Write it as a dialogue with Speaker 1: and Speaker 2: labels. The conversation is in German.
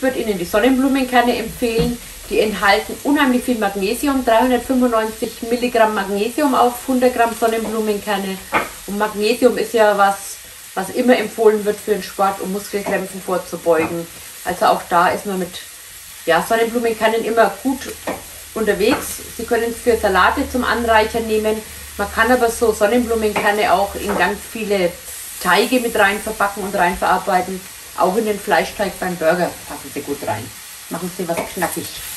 Speaker 1: würde Ihnen die Sonnenblumenkerne empfehlen. Die enthalten unheimlich viel Magnesium, 395 Milligramm Magnesium auf 100 Gramm Sonnenblumenkerne. Und Magnesium ist ja was immer empfohlen wird für den Sport, um Muskelkrämpfen vorzubeugen. Also auch da ist man mit Sonnenblumenkernen immer gut unterwegs. Sie können es für Salate zum Anreichern nehmen. Man kann aber so Sonnenblumenkerne auch in ganz viele Teige mit rein verpacken und rein verarbeiten. Auch in den Fleischteig beim Burger passen sie gut rein. Machen sie was knackig.